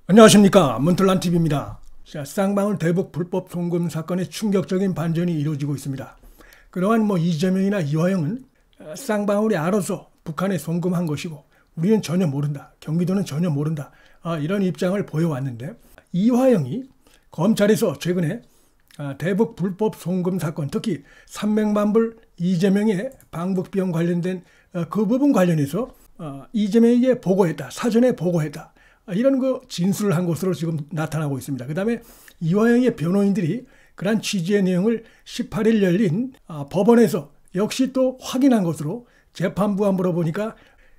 안녕하십니까, 문틀란TV입니다. 자, 쌍방울 대북 불법 송금 사건의 충격적인 반전이 이루어지고 있습니다. 그동안 이재명이나 이화영은 쌍방울이 알아서 북한에 송금한 것이고 우리는 전혀 모른다, 경기도는 전혀 모른다, 이런 입장을 보여왔는데, 이화영이 검찰에서 최근에 대북 불법 송금 사건, 특히 300만 불 이재명의 방북비용 관련된 그 부분 관련해서 이재명에게 보고했다, 사전에 보고했다, 이런 진술을 한 것으로 지금 나타나고 있습니다. 그 다음에 이화영의 변호인들이 그러한 취지의 내용을 18일 열린 법원에서 역시 또 확인한 것으로 재판부가 물어보니까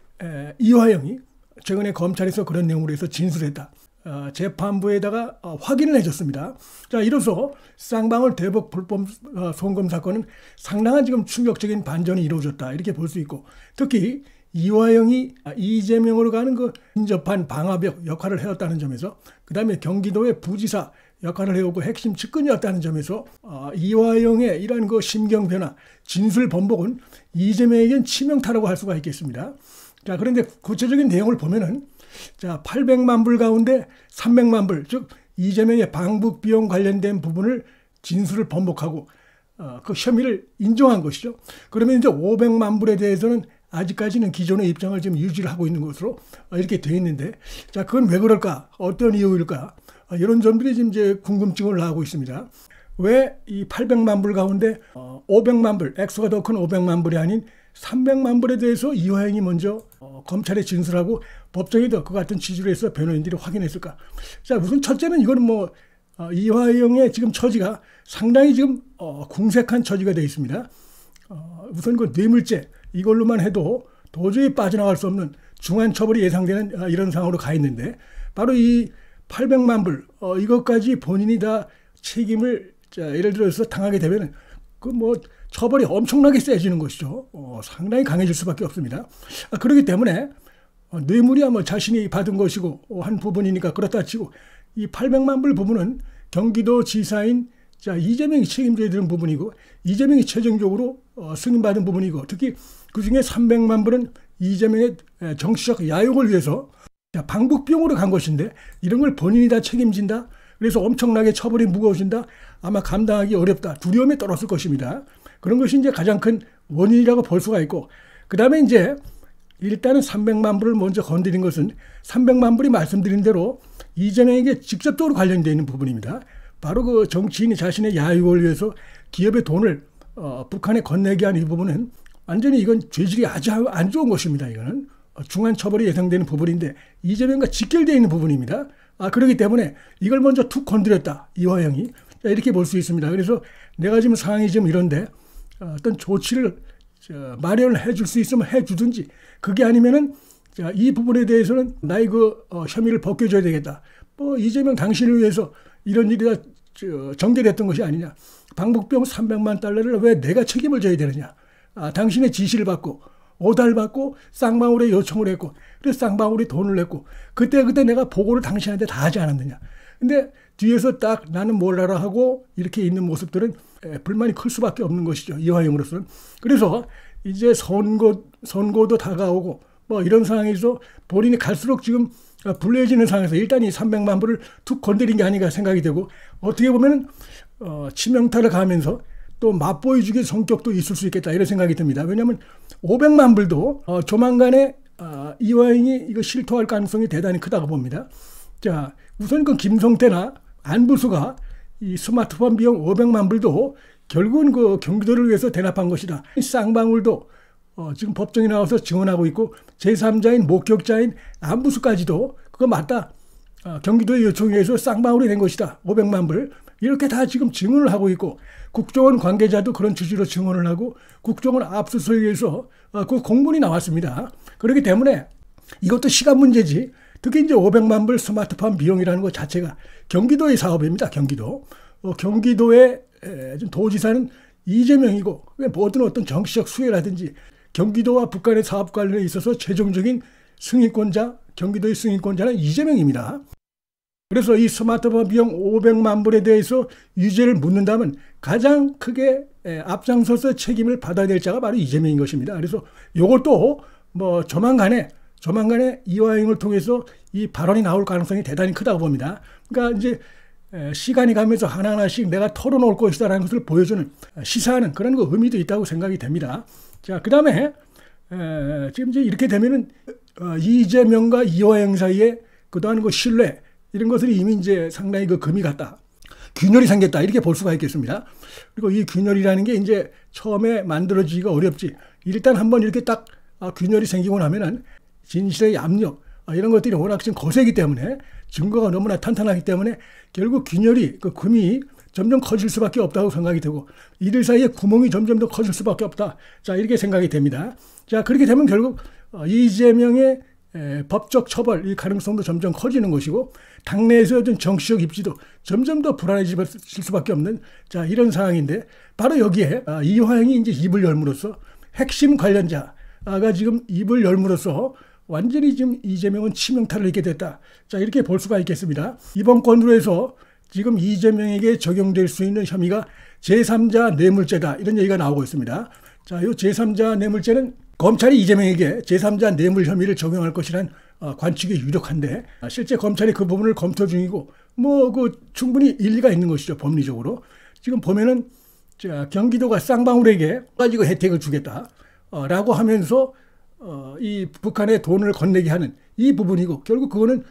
이화영이 최근에 검찰에서 그런 내용으로 해서 진술했다, 재판부에다가 확인을 해줬습니다. 자, 이로써 쌍방울 대북 불법 송금 사건은 상당한 지금 충격적인 반전이 이루어졌다, 이렇게 볼 수 있고, 특히 이화영이 이재명으로 가는 인접한 방화벽 역할을 해왔다는 점에서, 그 다음에 경기도의 부지사 역할을 해오고 핵심 측근이었다는 점에서 이화영의 이러한 심경 변화, 진술 번복은 이재명에겐 치명타라고 할 수가 있겠습니다. 자, 그런데 구체적인 내용을 보면은, 자, 800만 불 가운데 300만 불, 즉 이재명의 방북 비용 관련된 부분을 진술을 번복하고 그 혐의를 인정한 것이죠. 그러면 이제 500만 불에 대해서는 아직까지는 기존의 입장을 지금 유지를 하고 있는 것으로 이렇게 되어 있는데, 자, 그건 왜 그럴까? 어떤 이유일까? 이런 점들이 지금 이제 궁금증을 낳고 있습니다. 왜 이 800만 불 가운데 500만 불, 액수가 더 큰 500만 불이 아닌 300만 불에 대해서 이화영이 먼저 검찰에 진술하고 법정에도 그 같은 취지로 해서 변호인들이 확인했을까? 자, 우선 첫째는 이거는 이화영의 지금 처지가 상당히 지금 궁색한 처지가 되어 있습니다. 우선 뇌물죄, 이걸로만 해도 도저히 빠져나갈 수 없는 중한 처벌이 예상되는 이런 상황으로 가 있는데, 바로 이 800만 불 이것까지 본인이 다 책임을, 예를 들어서 당하게 되면 처벌이 엄청나게 세지는 것이죠. 상당히 강해질 수밖에 없습니다. 그렇기 때문에 뇌물이야 자신이 받은 것이고 한 부분이니까 그렇다 치고, 이 800만 불 부분은 경기도 지사인 이재명이 책임져야 되는 부분이고, 이재명이 최종적으로 승인받은 부분이고, 특히 그중에 300만 불은 이재명의 정치적 야욕을 위해서 방북비용으로 간 것인데, 이런 걸 본인이 다 책임진다, 그래서 엄청나게 처벌이 무거워진다, 아마 감당하기 어렵다, 두려움에 떨었을 것입니다. 그런 것이 이제 가장 큰 원인이라고 볼 수가 있고, 그 다음에 이제 일단은 300만 불을 먼저 건드린 것은, 300만 불이 말씀드린 대로 이재명에게 직접적으로 관련되어 있는 부분입니다. 바로 정치인이 자신의 야욕을 위해서 기업의 돈을 북한에 건네게 한 이 부분은 완전히 이건 죄질이 아주 안 좋은 것입니다. 이거는 중한 처벌이 예상되는 부분인데 이재명과 직결되어 있는 부분입니다. 그렇기 때문에 이걸 먼저 툭 건드렸다, 이화영이, 이렇게 볼 수 있습니다. 그래서 내가 지금 상황이 지금 이런데 어떤 조치를 마련을 해줄 수 있으면 해주든지, 그게 아니면은 이 부분에 대해서는 나의 혐의를 벗겨줘야 되겠다. 이재명 당신을 위해서 이런 일이 다 전개됐던 것이 아니냐. 방북비용 300만 달러를 왜 내가 책임을 져야 되느냐. 당신의 지시를 받고 오달받고 쌍방울에 요청을 했고, 그래서 쌍방울이 돈을 냈고, 그때 내가 보고를 당신한테 다 하지 않았느냐. 근데 뒤에서 딱 나는 몰라라 하고 이렇게 있는 모습들은 불만이 클 수밖에 없는 것이죠, 이화영으로서는. 그래서 이제 선거도 다가오고 이런 상황에서 본인이 갈수록 지금 불리해지는 상황에서 일단 이 300만 불을 툭 건드린 게 아닌가 생각이 되고, 어떻게 보면 치명타를 가하면서 또 맛보여주기 성격도 있을 수 있겠다, 이런 생각이 듭니다. 왜냐하면 500만 불도 조만간에 이화영이 이거 실토할 가능성이 대단히 크다고 봅니다. 자, 우선 김성태나 안부수가 이 스마트폰 비용 500만 불도 결국은 경기도를 위해서 대납한 것이다. 쌍방울도 지금 법정에 나와서 증언하고 있고, 제3자인 목격자인 안부수까지도 그거 맞다, 경기도의 요청에 의해서 쌍방울이 낸 것이다, 500만 불, 이렇게 다 지금 증언을 하고 있고, 국정원 관계자도 그런 취지로 증언을 하고, 국정원 압수수색에서 그 공문이 나왔습니다. 그렇기 때문에 이것도 시간 문제지. 특히 이제 500만 불 스마트폰 비용이라는 것 자체가 경기도의 사업입니다. 경기도의 도지사는 이재명이고, 모든 어떤 정치적 수혜라든지 경기도와 북한의 사업 관련에 있어서 최종적인 승인권자, 경기도의 승인권자는 이재명입니다. 그래서 이 스마트폰 비용 500만 불에 대해서 유죄를 묻는다면 가장 크게 앞장서서 책임을 받아야 될 자가 바로 이재명인 것입니다. 그래서 이것도 조만간에 이화영을 통해서 이 발언이 나올 가능성이 대단히 크다고 봅니다. 그러니까 이제 시간이 가면서 하나하나씩 내가 털어놓을 것이다라는 것을 보여주는 시사하는 그런 그 의미도 있다고 생각이 됩니다. 자, 그 다음에 지금 이제 이렇게 되면은 이재명과 이화영 사이에 그동안 그 신뢰 이런 것들이 이미 이제 상당히 그 금이 갔다. 균열이 생겼다. 이렇게 볼 수가 있겠습니다. 그리고 이 균열이라는 게 이제 처음에 만들어지기가 어렵지. 일단 한번 이렇게 딱 균열이 생기고 나면은 진실의 압력 이런 것들이 워낙 지금 거세기 때문에 증거가 너무나 탄탄하기 때문에 결국 균열이 그 금이 점점 커질 수밖에 없다고 생각이 되고 이들 사이에 구멍이 점점 더 커질 수밖에 없다. 자, 이렇게 생각이 됩니다. 자, 그렇게 되면 결국 이재명의 법적 처벌 이 가능성도 점점 커지는 것이고 당내에서 어떤 정치적 입지도 점점 더 불안해질 수밖에 없는 자, 이런 상황인데 바로 여기에 이화영이 이제 입을 열므로써 핵심 관련자가 지금 입을 열므로써 완전히 지금 이재명은 치명타를 입게 됐다. 자, 이렇게 볼 수가 있겠습니다. 이번 건으로 해서 지금 이재명에게 적용될 수 있는 혐의가 제3자 뇌물죄다. 이런 얘기가 나오고 있습니다. 자, 이 제3자 뇌물죄는 검찰이 이재명에게 제3자 뇌물 혐의를 적용할 것이란 관측이 유력한데 실제 검찰이 그 부분을 검토 중이고 뭐 그 충분히 일리가 있는 것이죠. 법리적으로. 지금 보면은 자, 경기도가 쌍방울에게 가지고 혜택을 주겠다라고 하면서 이 북한에 돈을 건네게 하는 이 부분이고 결국 그거는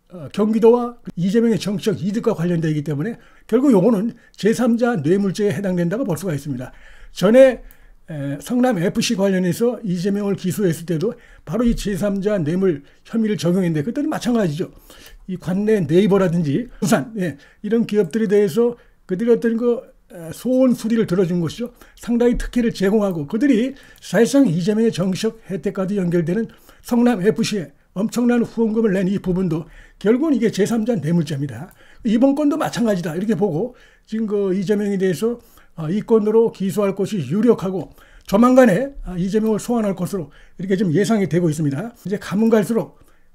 경기도와 이재명의 정치적 이득과 관련되기 때문에 결국 요거는 제3자 뇌물죄에 해당된다고 볼 수가 있습니다. 전에 성남FC 관련해서 이재명을 기소했을 때도 바로 이 제3자 뇌물 혐의를 적용했는데 그때는 마찬가지죠. 이 관내 네이버라든지 부산 이런 기업들에 대해서 그들이 어떤 소원 수리를 들어준 것이죠. 상당히 특혜를 제공하고 그들이 사실상 이재명의 정치적 혜택과도 연결되는 성남FC에 엄청난 후원금을 낸 이 부분도 결국은 이게 제3자 뇌물죄입니다. 이번 건도 마찬가지다. 이렇게 보고 지금 그 이재명에 대해서 이 건으로 기소할 것이 유력하고 조만간에 이재명을 소환할 것으로 이렇게 좀 예상이 되고 있습니다. 이제 가면 갈수록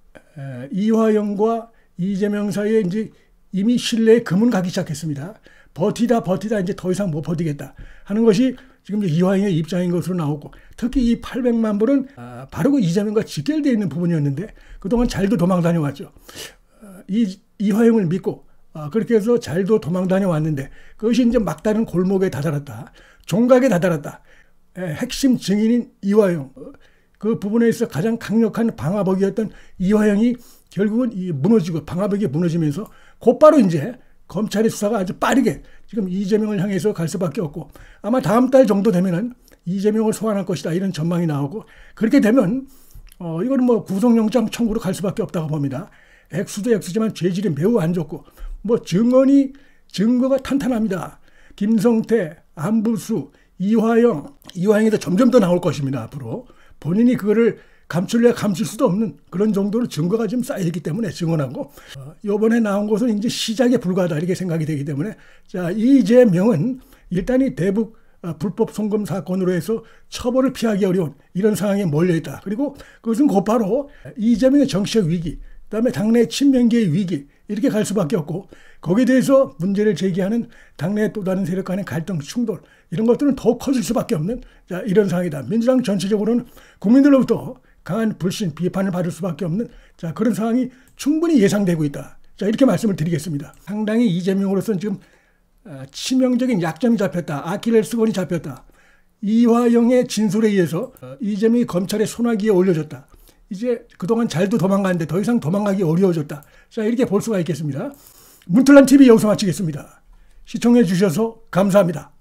이화영과 이재명 사이에 이제 이미 신뢰의 금은 가기 시작했습니다. 버티다 이제 더 이상 못 버티겠다 하는 것이 지금 이화영의 입장인 것으로 나오고 특히 이 800만 불은 바로 그 이재명과 직결되어 있는 부분이었는데 그동안 잘도 도망 다녀왔죠. 이화영을 믿고 그렇게 해서 잘도 도망 다녀왔는데 그것이 이제 막다른 골목에 다다랐다. 종각에 다다랐다. 핵심 증인인 이화영 그 부분에 있어 가장 강력한 방화벽이었던 이화영이 결국은 무너지고 방화벽이 무너지면서 곧바로 이제 검찰의 수사가 아주 빠르게 지금 이재명을 향해서 갈 수밖에 없고 아마 다음 달 정도 되면은 이재명을 소환할 것이다 이런 전망이 나오고 그렇게 되면 이거는 뭐 구속영장 청구로 갈 수밖에 없다고 봅니다. 액수도 액수지만 죄질이 매우 안 좋고 뭐 증거가 탄탄합니다. 김성태, 안부수, 이화영에도 점점 더 나올 것입니다. 앞으로 본인이 그거를 감출래야 감출 수도 없는 그런 정도로 증거가 좀 쌓여있기 때문에 증언하고 이번에 나온 것은 이제 시작에 불과하다 이렇게 생각이 되기 때문에 자 이재명은 일단 이 대북 불법 송금 사건으로 해서 처벌을 피하기 어려운 이런 상황에 몰려있다. 그리고 그것은 곧바로 이재명의 정치적 위기 그다음에 당내 친명계의 위기 이렇게 갈 수밖에 없고 거기에 대해서 문제를 제기하는 당내 또 다른 세력 간의 갈등 충돌 이런 것들은 더 커질 수밖에 없는 자 이런 상황이다. 민주당 전체적으로는 국민들로부터 강한 불신, 비판을 받을 수밖에 없는 자 그런 상황이 충분히 예상되고 있다. 자 이렇게 말씀을 드리겠습니다. 상당히 이재명으로서는 지금 치명적인 약점이 잡혔다. 아킬레스건이 잡혔다. 이화영의 진술에 의해서 이재명이 검찰의 소나기에 올려졌다. 이제 그동안 잘도 도망갔는데 더 이상 도망가기 어려워졌다. 자 이렇게 볼 수가 있겠습니다. 문틀란TV 여기서 마치겠습니다. 시청해 주셔서 감사합니다.